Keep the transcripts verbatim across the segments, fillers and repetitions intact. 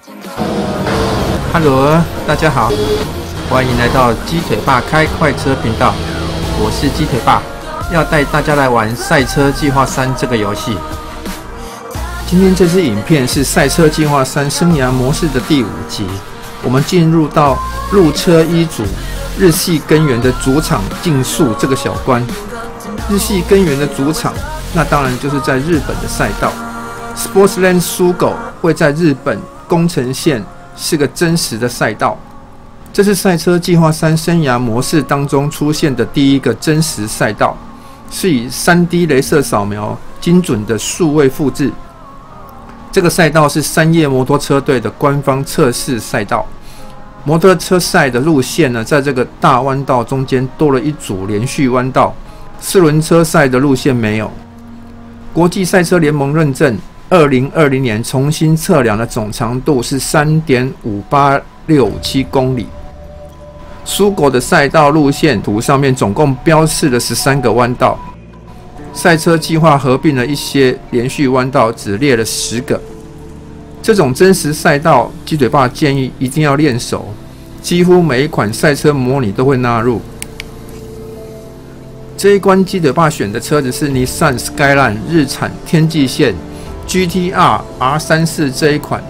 Hello， 大家好，欢迎来到鸡腿爸开快车频道，我是鸡腿爸，要带大家来玩赛车计划三这个游戏。今天这支影片是赛车计划三生涯模式的第五集，我们进入到路车一组日系根源的主场竞速这个小关。日系根源的主场，那当然就是在日本的赛道。Sportsland Sugo 会在日本宫城县，是个真实的赛道。这是赛车计划三生涯模式当中出现的第一个真实赛道，是以 三 D 雷射扫描精准的数位复制。这个赛道是山叶摩托车队的官方测试赛道。摩托车赛的路线呢，在这个大弯道中间多了一组连续弯道，四轮车赛的路线没有。国际赛车联盟认证，二零二零年重新测量的总长度是 三点五八六五七公里。苏狗的赛道路线图上面总共标示了十三个弯道，赛车计划合并了一些连续弯道，只列了十个。这种真实赛道，鸡腿爸建议一定要练熟，几乎每一款赛车模拟都会纳入。这一关鸡腿爸选的车子是 Nissan Skyline 日产天际线 G T R R 三十四 这一款。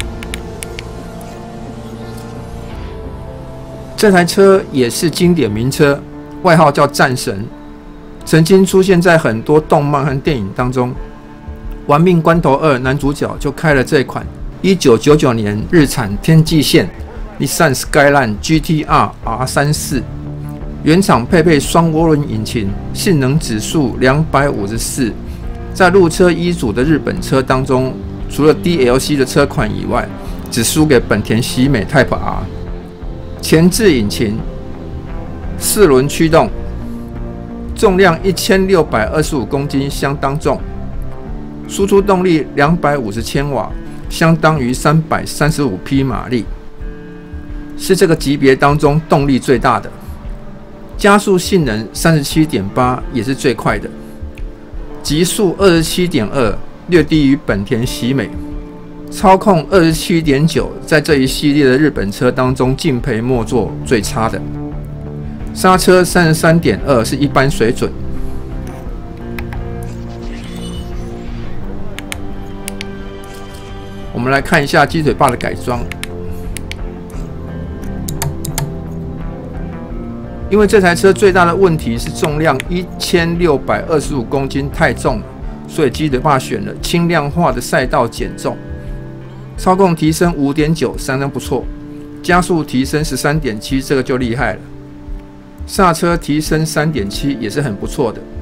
这台车也是经典名车，外号叫战神，曾经出现在很多动漫和电影当中。玩命关头二男主角就开了这款一九九九年日产天际线 Nissan Skyline G T R R 三十四，原厂配备双涡轮引擎，性能指数两百五十四，在路车一组的日本车当中，除了 D L C 的车款以外，只输给本田喜美 Type R。前置引擎，四轮驱动，重量一千六百二十五公斤，相当重。输出动力两百五十千瓦，相当于三百三十五匹马力，是这个级别当中动力最大的。加速性能 三十七点八 也是最快的，极速 二十七点二 略低于本田喜美，操控 二十七点九 在这一系列的日本车当中敬陪末座，最差的。刹车 三十三点二 是一般水准。我们来看一下鸡腿爸的改装。因为这台车最大的问题是重量一千六百二十五公斤太重了，所以鸡腿爸选了轻量化的赛道减重。操控提升 五点九 相当不错，加速提升 十三点七 这个就厉害了，刹车提升 三点七 也是很不错的。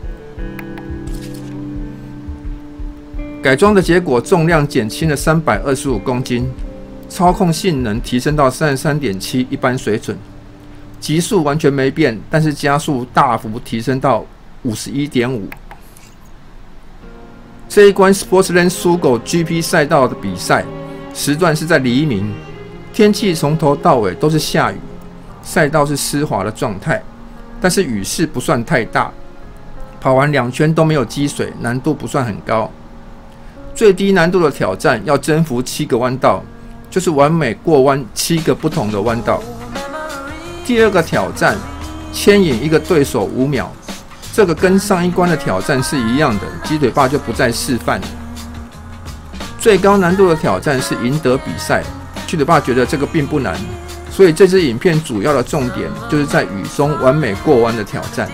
改装的结果，重量减轻了三百二十五公斤，操控性能提升到 三十三点七 一般水准，极速完全没变，但是加速大幅提升到 五十一点五。这一关 Sportsland Sugo G P 赛道的比赛时段是在黎明，天气从头到尾都是下雨，赛道是湿滑的状态，但是雨势不算太大，跑完两圈都没有积水，难度不算很高。最低难度的挑战要征服七个弯道，就是完美过弯七个不同的弯道。第二个挑战，牵引一个对手五秒，这个跟上一关的挑战是一样的，鸡腿爸就不再示范了。最高难度的挑战是赢得比赛，鸡腿爸觉得这个并不难，所以这支影片主要的重点就是在雨中完美过弯的挑战。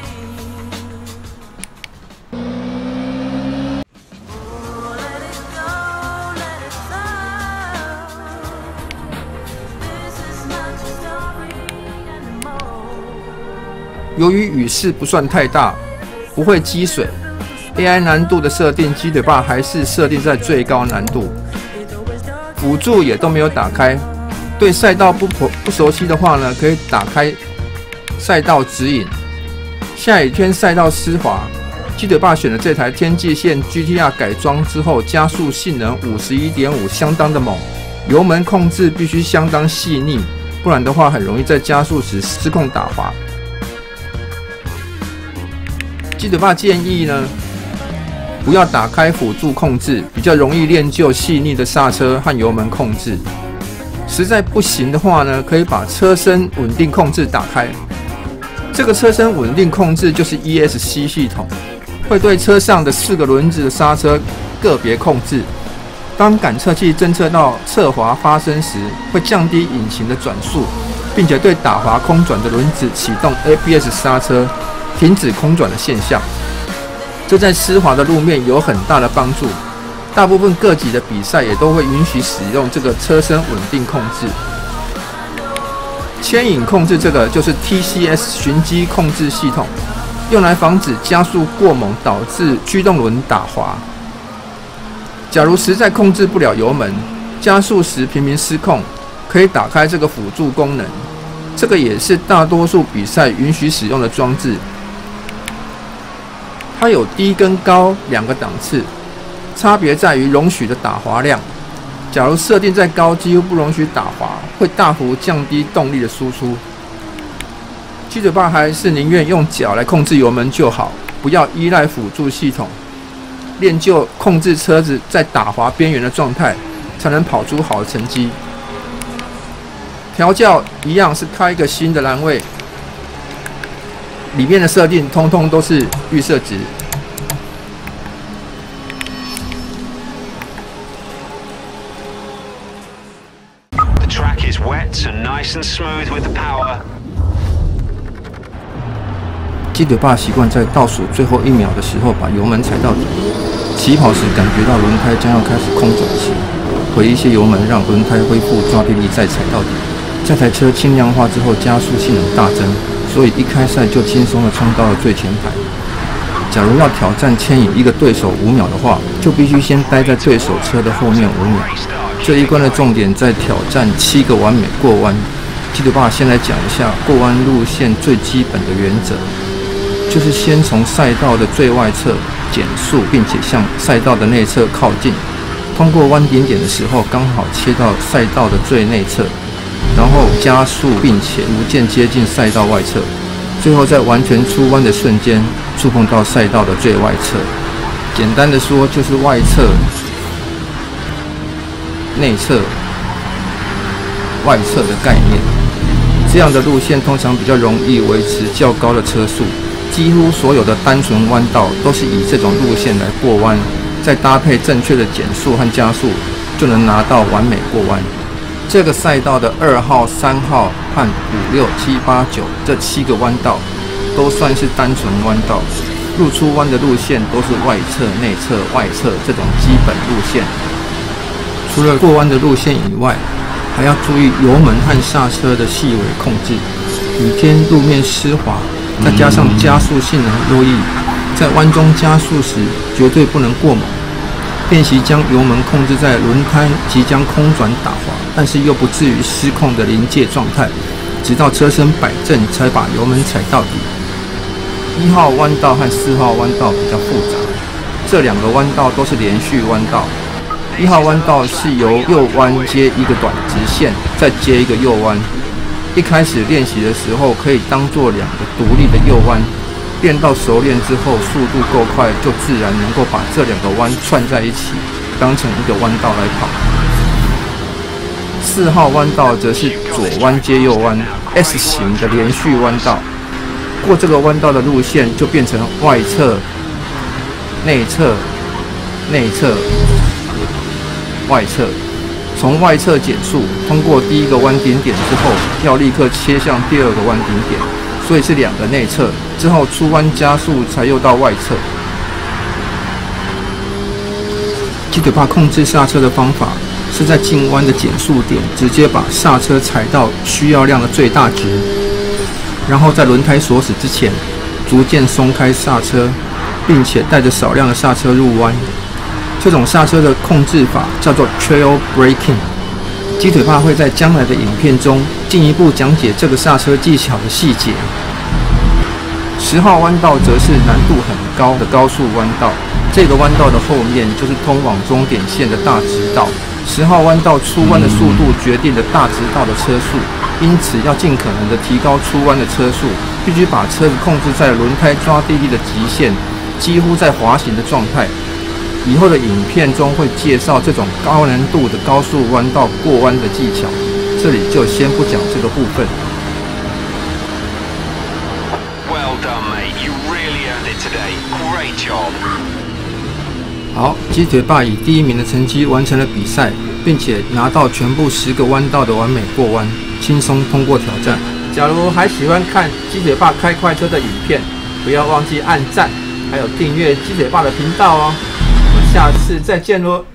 由于雨势不算太大，不会积水 ，A I 难度的设定，鸡腿爸还是设定在最高难度，辅助也都没有打开。对赛道不不熟悉的话呢，可以打开赛道指引。下雨天赛道湿滑，鸡腿爸选的这台天际线 G T R 改装之后，加速性能 五十一点五 相当的猛，油门控制必须相当细腻，不然的话很容易在加速时失控打滑。鸡腿爸建议呢， 不要打开辅助控制，比较容易练就细腻的刹车和油门控制。实在不行的话呢，可以把车身稳定控制打开。这个车身稳定控制就是 E S C 系统，会对车上的四个轮子的刹车个别控制。当感测器侦测到侧滑发生时，会降低引擎的转速，并且对打滑空转的轮子启动 A B S 刹车，停止空转的现象。这在湿滑的路面有很大的帮助。大部分各级的比赛也都会允许使用这个车身稳定控制。牵引控制这个就是 T C S 循迹控制系统，用来防止加速过猛导致驱动轮打滑。假如实在控制不了油门，加速时频频失控，可以打开这个辅助功能。这个也是大多数比赛允许使用的装置。它有低跟高两个档次，差别在于容许的打滑量。假如设定在高，几乎不容许打滑，会大幅降低动力的输出。鸡嘴巴还是宁愿用脚来控制油门就好，不要依赖辅助系统。练就控制车子在打滑边缘的状态，才能跑出好的成绩。调教一样是开一个新的栏位，里面的设定通通都是预设值。 The track is wet and nice and smooth with the power. 鸡腿爸习惯在倒数最后一秒的时候把油门踩到底，起跑时感觉到轮胎将要开始空转时，回一些油门让轮胎恢复抓地力再踩到底。这台车轻量化之后加速性能大增，所以一开赛就轻松地冲到了最前排。假如要挑战牵引一个对手五秒的话，就必须先待在对手车的后面五秒。这一关的重点在挑战七个完美过弯。鸡腿爸先来讲一下过弯路线最基本的原则。就是先从赛道的最外侧减速，并且向赛道的内侧靠近。通过弯顶点的时候，刚好切到赛道的最内侧，然后加速，并且逐渐接近赛道外侧，最后在完全出弯的瞬间触碰到赛道的最外侧。简单的说，就是外侧、内侧、外侧的概念。这样的路线通常比较容易维持较高的车速。几乎所有的单纯弯道都是以这种路线来过弯，再搭配正确的减速和加速，就能拿到完美过弯。这个赛道的二号、三号和五、六、七、八、九这七个弯道，都算是单纯弯道。入出弯的路线都是外侧、内侧、外侧这种基本路线。除了过弯的路线以外，还要注意油门和刹车的细微控制。雨天路面湿滑，再加上加速性能优异，在弯中加速时绝对不能过猛。练习将油门控制在轮胎即将空转打滑，但是又不至于失控的临界状态，直到车身摆正才把油门踩到底。一号弯道和四号弯道比较复杂，这两个弯道都是连续弯道。一号弯道是由右弯接一个短直线，再接一个右弯。一开始练习的时候，可以当做两个独立的右弯，练到熟练之后，速度够快，就自然能够把这两个弯串在一起，当成一个弯道来跑。四号弯道则是左弯接右弯 S 型的连续弯道，过这个弯道的路线就变成外侧、内侧、内侧、外侧。从外侧减速，通过第一个弯顶点之后，要立刻切向第二个弯顶点，所以是两个内侧。之后出弯加速才又到外侧。鸡腿爸控制刹车的方法是在进弯的减速点直接把刹车踩到需要量的最大值，然后在轮胎锁死之前，逐渐松开刹车，并且带着少量的刹车入弯。这种刹车的控制法叫做 trail braking。鸡腿爸会在将来的影片中进一步讲解这个刹车技巧的细节。十号弯道则是难度很高的高速弯道，这个弯道的后面就是通往终点线的大直道。十号弯道出弯的速度决定了大直道的车速，因此要尽可能的提高出弯的车速，必须把车子控制在轮胎抓地力的极限，几乎在滑行的状态。 以后的影片中会介绍这种高难度的高速弯道过弯的技巧，这里就先不讲这个部分。 Well done, mate. You really earned it today. Great job. 好，鸡腿爸以第一名的成绩完成了比赛，并且拿到全部十个弯道的完美过弯，轻松通过挑战。假如还喜欢看鸡腿爸开快车的影片，不要忘记按赞，还有订阅鸡腿爸的频道哦。我们下次再见喽。